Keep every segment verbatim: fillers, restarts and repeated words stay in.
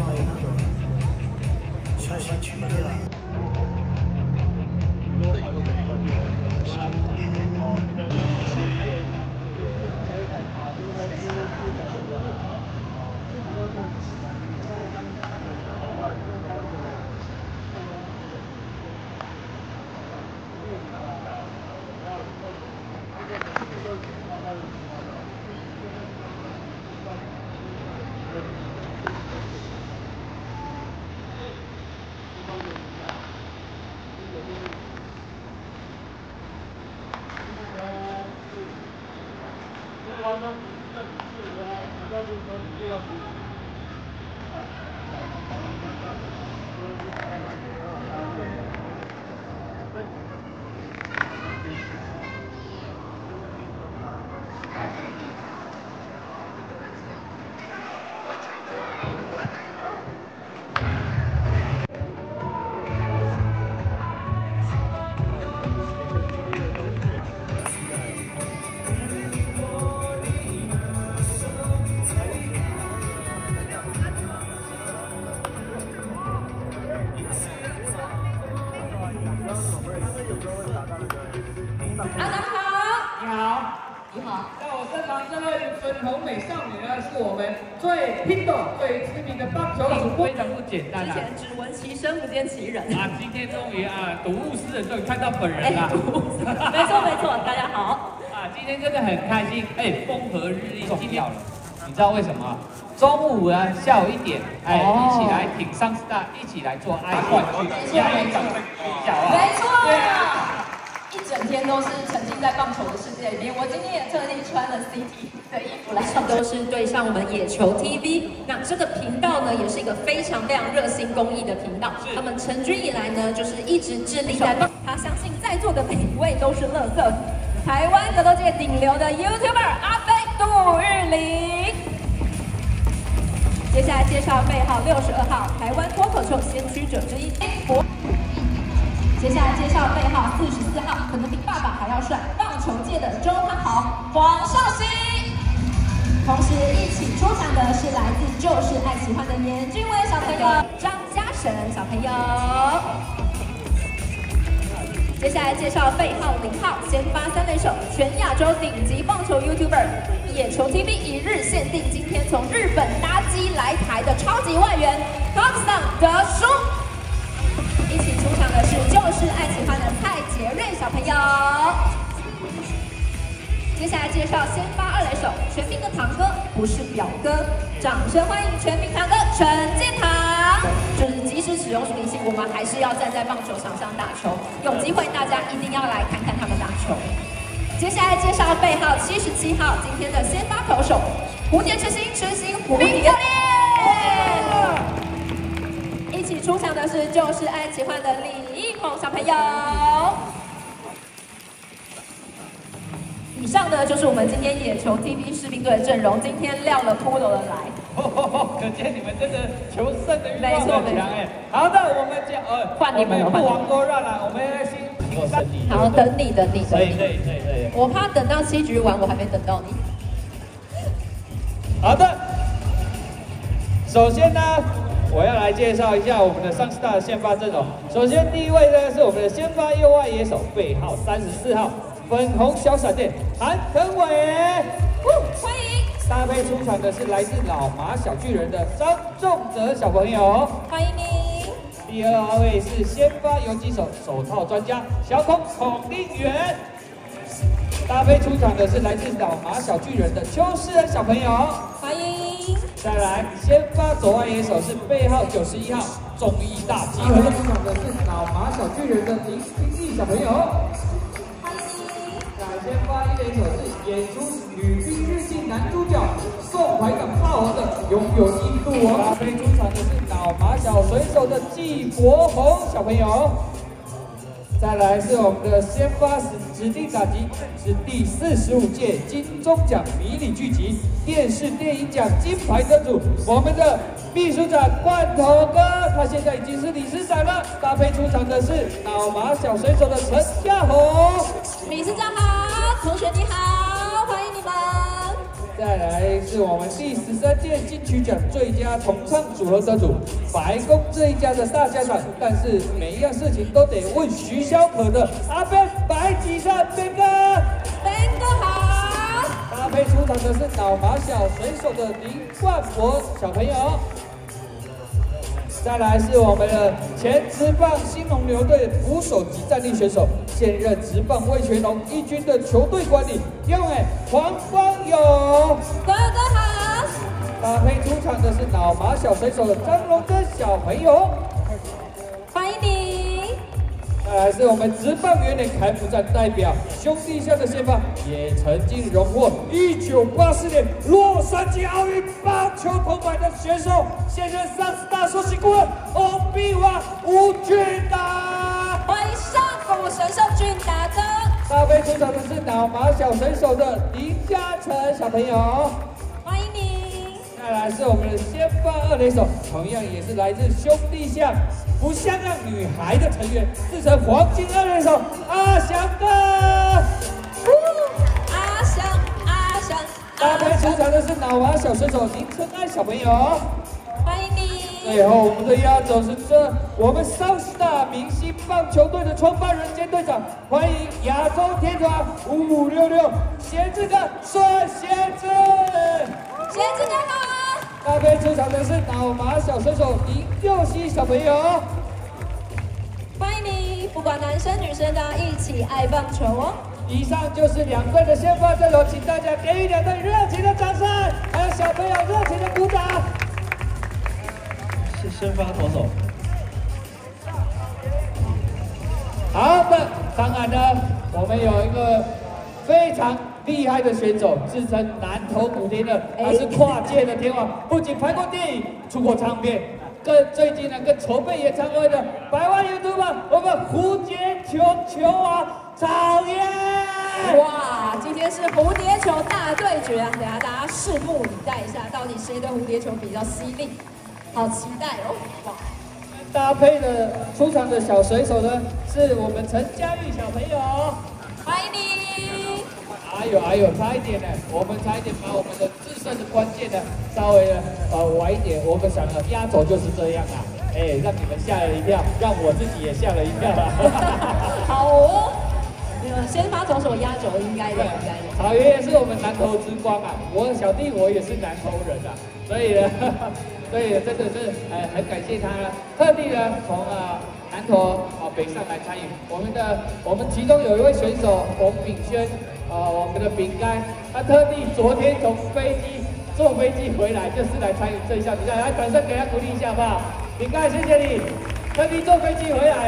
阿达好，你好，你好。在我身旁这位粉红美少女呢，是我们最拼斗、最知名的棒球主播，非常不简单啊。 之前只闻其声不见其人啊，今天终于啊，睹物思人，终于看到本人了。 没错没错，大家好。 啊，今天真的很开心，哎，风和日丽，重要了。你知道为什么？中午呢，下午一点，哎，一起来挺上 star， 一起来做爱冠军，加油掌声一下啊！ 没错。一整天都是沉浸在棒球的世界里面。我今天也特地穿了 C T 的衣服来，都是对上我们野球 T V。那这个频道呢，也是一个非常非常热心公益的频道。他们成军以来呢，就是一直致力在棒。他相信在座的每一位都是垃圾。台湾格斗界顶流的 YouTuber 阿飞杜玉玲。接下来介绍背号六十二号，台湾脱口秀先驱者之一 A 博。接下来介绍背号四十四号，可能比爸爸还要帅，棒球界的周汤豪黄少熙。同时一起出场的是来自就是爱喜欢的严俊伟小朋友张嘉诚小朋友。接下来介绍背号零号，先发三垒手，全亚洲顶级棒球 YouTuber， 野球 T V 一日限定，今天从日本搭机来台的超级外援 Toxon 德叔。一起出场的是就是爱喜欢的蔡杰瑞小朋友。接下来介绍先发二垒手，全民的堂哥不是表哥，掌声欢迎全民堂哥陈建堂。就是即使使用属灵性，我们还是要站在棒球场上打球。有机会大家一定要来看看他们打球。接下来介绍背号七十七号，今天的先发投手蝴蝶之星痴心蝴蝶恋。一起出场的是就是爱奇幻的李易鹏小朋友。以上呢就是我们今天野球 T V 士兵队的阵容，今天亮了骷髅的来。 可见你们真的求胜的欲望很强哎。好的，我们就呃换你们了， 不枉多让了，我们先好，等你等你等你。 对对对对。 我怕等到七局完，我还没等到你。 好的，首先呢。我要来介绍一下我们的上 star 的先发阵容。首先第一位呢是我们的先发右外野手，背号三十四号，粉红小闪电韩腾伟， 欢迎。 搭配出场的是来自老马小巨人的张仲哲小朋友， 欢迎你。 第二位是先发游击手，手套专家小孔孔令元，搭配出场的是来自老马小巨人的邱世恩小朋友，欢迎。再来，先发左外野手是背号九十一号中医大集合出场的是老马小巨人的林金义小朋友，欢迎。再来，先发一垒手是演出《女兵日记》男主角宋怀港霸王的拥有印度王，搭配出场的是老马小水手的纪国宏小朋友。再来是我们的先发指定打击，是第四十五届金钟奖迷你剧集电视电影奖金牌得主，我们的秘书长罐头哥，他现在已经是理事长了。搭配出场的是老马小水手的陈家宏， 理事长好，同学你好，欢迎你们。 再再来是我们第十三届金曲奖最佳同唱组合得主白宫这一家的大家长，但是每一样事情都得问徐小可的阿边白吉善边哥， 边哥好。 搭配出场的是脑麻小水手的林冠博小朋友。再来是我们的前职棒兴农牛队捕手及战力选手，现任职棒味全龙一军的球队管理，用哎黄光勇， 哥哥好。 搭配出场的是脑麻小水手的张荣珍小朋友， 欢迎你。 再来是我们职棒元年开幕战代表兄弟象的先发，也曾经荣获一九八四年洛杉矶奥运棒球铜牌的选手，现任上师大首席顾问欧比瓦吴俊达。 欢迎上古神兽俊达哥。 搭配出场的是脑麻小水手的林嘉诚小朋友， 欢迎你。 再来是我们的先发二垒手，同样也是来自兄弟象不像样女孩的成员，自称黄金二垒手阿翔哥。 阿翔，阿翔。 搭配出场的是脑麻小水手林春安小朋友， 欢迎你。 最后我们的压轴是这我们上师大明星棒球队的创办人兼队长，欢迎亚洲天团五五六六贤志哥孙贤志。 贤志哥好。 搭配出场的是脑麻小水手林佑熙小朋友， 欢迎你，不管男生女生，大家一起爱棒球哦。 以上就是两队的先发阵容，请大家给予两队热情的掌声，还有小朋友热情的鼓掌。 是先发投手。 好的，当然呢，我们有一个非常厉害的选手，自称南投古天乐，他是跨界的天王，不仅拍过电影、出过唱片，更最近呢更筹备演唱会的百万 YouTuber， 我们蝴蝶球球王曹烨。 哇，今天是蝴蝶球大对决啊！等下大家拭目以待一下，到底谁的蝴蝶球比较犀利？好期待哦！哇， 搭配的出场的小水手呢，是我们陈佳玉小朋友， 欢迎你。 哎呦哎呦，差一点呢，我们差一点把我们的制胜的关键呢稍微的呃晚一点，我们想了压轴就是这样啊，哎，让你们吓了一跳，让我自己也吓了一跳啊。 好哦，先发投手压轴应该的，应该的。 曹烨是我们南投之光啊，我小弟我也是南投人啊，所以呢，所以真的是呃很感谢他呢，特地呢从啊南投啊北上来参与我们的，我们其中有一位选手洪炳轩。啊，我们的饼干，他特地昨天从飞机坐飞机回来，就是来参与这一项比赛，来掌声给他鼓励一下好不好？饼干，谢谢你，特地坐飞机回来。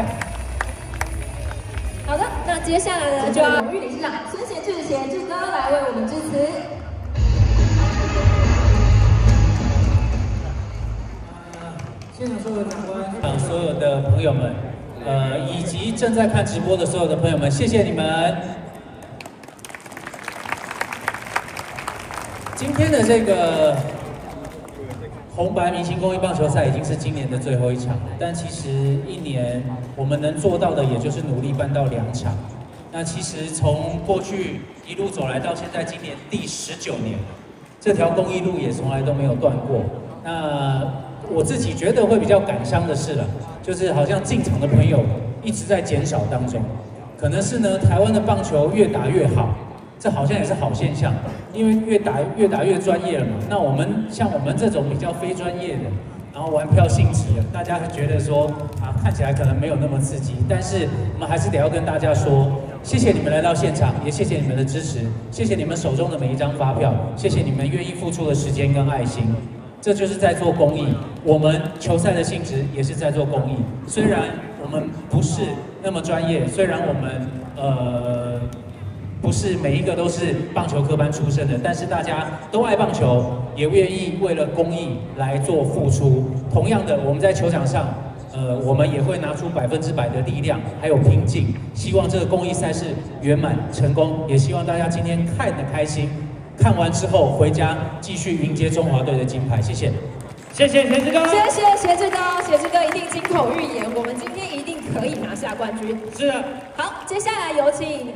好的，那接下来呢，就要荣誉理事长孙贤志贤志哥来为我们致辞。 现场所有的长官，现场所有的朋友们，呃，以及正在看直播的所有的朋友们，谢谢你们。今天的这个红白明星公益棒球赛已经是今年的最后一场，但其实一年我们能做到的也就是努力办到两场。那其实从过去一路走来到现在，今年第十九年，这条公益路也从来都没有断过。那我自己觉得会比较感伤的是了，就是好像进场的朋友一直在减少当中，可能是呢台湾的棒球越打越好。这好像也是好现象，因为越打越打越专业了嘛。那我们像我们这种比较非专业的，然后玩票性质的，大家会觉得说啊，看起来可能没有那么刺激。但是我们还是得要跟大家说，谢谢你们来到现场，也谢谢你们的支持，谢谢你们手中的每一张发票，谢谢你们愿意付出的时间跟爱心。这就是在做公益，我们球赛的性质也是在做公益。虽然我们不是那么专业，虽然我们呃。不是每一个都是棒球科班出身的，但是大家都爱棒球，也愿意为了公益来做付出。同样的，我们在球场上，呃，我们也会拿出百分之百的力量，还有拼劲，希望这个公益赛事圆满成功。也希望大家今天看得开心，看完之后回家继续迎接中华队的金牌。谢谢，谢谢贤志哥， 谢谢贤志哥，贤志哥一定金口玉言，我们今天一定可以拿下冠军。 是的， 好，接下来有请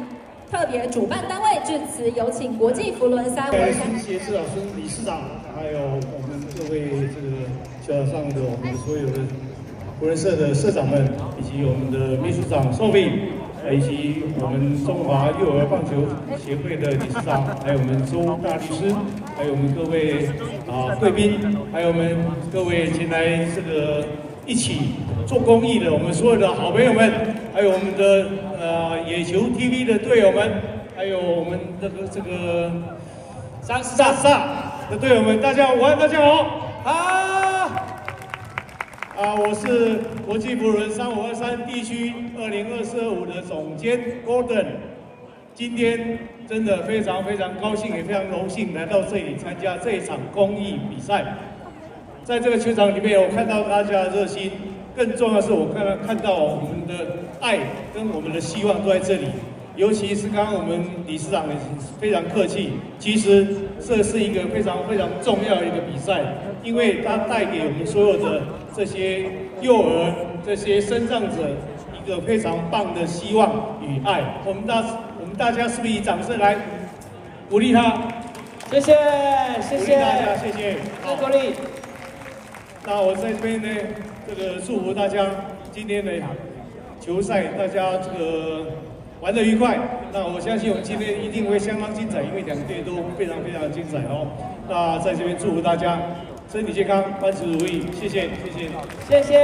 特别主办单位致辞，有请国际福伦三文山谢谢老师、理事长，还有我们各位这个球场上的我们所有的福伦社的社长们，以及我们的秘书长 Sophie。 以及我们中华幼儿棒球协会的理事长，还有我们周大律师，还有我们各位啊贵宾，还有我们各位前来这个一起做公益的我们所有的好朋友们，还有我们的呃野球 T V 的队友们，还有我们这个这个三萨萨的队友们，大家午安，大家好， 好。 啊，我是国际福伦三五二三地区二零二四二五的总监 Gordon， 今天真的非常非常高兴，也非常荣幸来到这里参加这一场公益比赛。在这个球场里面，我看到大家的热心，更重要的是我看到看到我们的爱跟我们的希望都在这里。尤其是刚刚我们理事长也非常客气，其实这是一个非常非常重要的一个比赛，因为它带给我们所有的这些幼儿、这些生长者一个非常棒的希望与爱。我们大我们大家是不是以掌声来鼓励他？ 谢谢，谢谢大家，谢谢， 好，鼓励。 那我在这边呢，这个祝福大家今天的球赛，大家这个。 玩得愉快，那我相信我们今天一定会相当精彩，因为两队都非常非常的精彩哦。那在这边祝福大家身体健康，万事如意，谢谢，谢谢， 谢谢。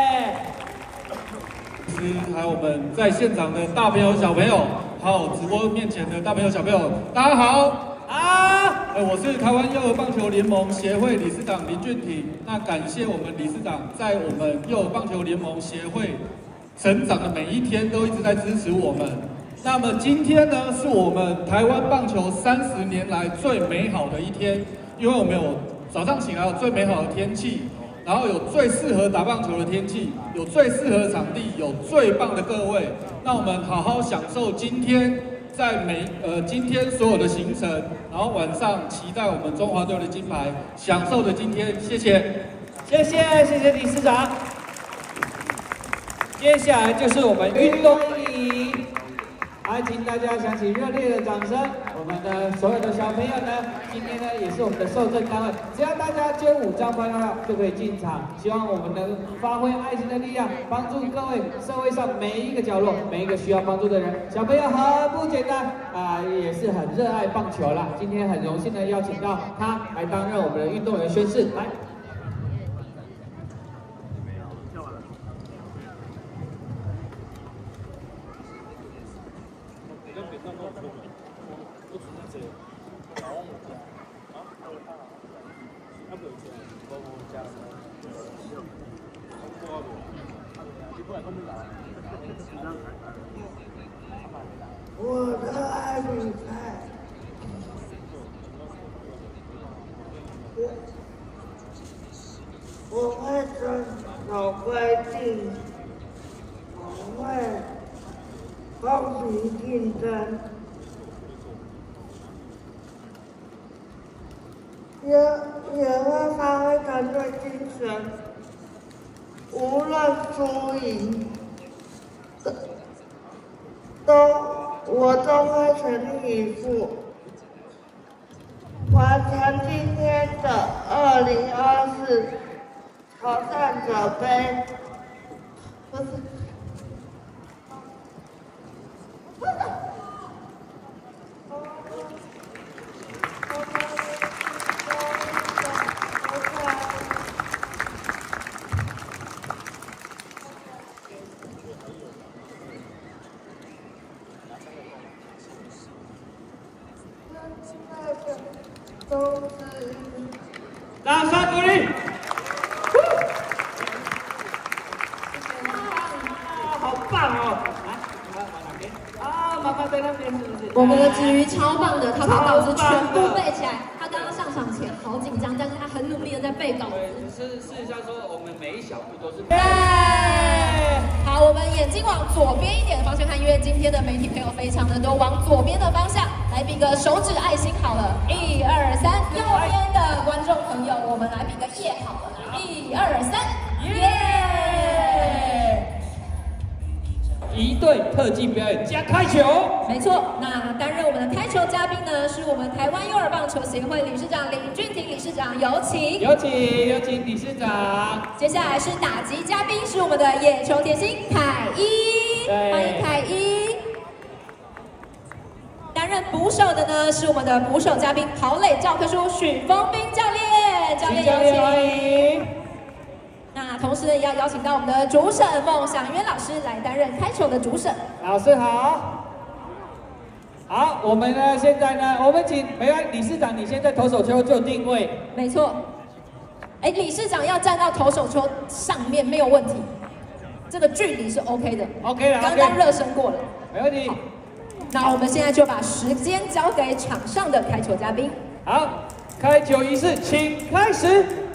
还有我们在现场的大朋友、小朋友，还有直播面前的大朋友、小朋友，大家好。啊！呃，我是台湾幼儿棒球联盟协会理事长林俊廷。那感谢我们理事长在我们幼儿棒球联盟协会。 成长的每一天都一直在支持我们。那么今天呢，是我们台湾棒球三十年来最美好的一天，因为我们有早上醒来有最美好的天气，然后有最适合打棒球的天气，有最适合的场地，有最棒的各位。那我们好好享受今天在每呃今天所有的行程，然后晚上期待我们中华队的金牌，享受着今天。谢谢， 谢谢，谢谢理事长。 接下来就是我们运动礼，还请大家响起热烈的掌声。我们的所有的小朋友呢，今天呢也是我们的受赠单位，只要大家捐五张发票就可以进场。希望我们能发挥爱心的力量，帮助各位社会上每一个角落、每一个需要帮助的人。小朋友很不简单啊、呃，也是很热爱棒球啦。今天很荣幸的邀请到他来担任我们的运动员宣誓，来。 我的爱比赛，我我会遵守规定，我会公平竞争，也也会发挥团队精神，无论输赢，都都。 我都会全力以赴，完成今天的二零二四挑战者杯。不是，不是。 掌声鼓励！啊，好棒哦！来，往哪边？啊，妈妈在那边是不是？ 我们的子瑜超棒的，他把稿子全部背起来。他刚刚上场前好紧张，但是他很努力的在背稿子。 是事实上说，我们每一小步都是。 好，我们眼睛往左边一点的方向看，因为今天的媒体朋友非常的多，往左边的方向来比个手指爱心好了，一二三。右边的观众朋友，我们来比个耶好了，一二三，耶！ 一队特技表演加开球。 没错，那担任我们的开球嘉宾呢，是我们台湾幼儿棒球协会理事长林俊廷理事长，有请。 有请，有请理事长。 接下来是打击嘉宾，是我们的野球甜心凯一，欢迎凯一。担任捕手的呢，是我们的捕手嘉宾跑垒教科书许峰彬教练，教练有请。欢迎。那同时呢，也要邀请到我们的主审孟祥渊老师来担任开球的主审。 老师好。好，我们呢现在呢，我们请没关理事长，你现在投手丘就定位。 没错。哎，理事长要站到投手丘上面没有问题，这个距离是 OK 的。 OK 了， 刚刚热身过了， 没问题。 那我们现在就把时间交给场上的开球嘉宾。 好，开球仪式，请开始。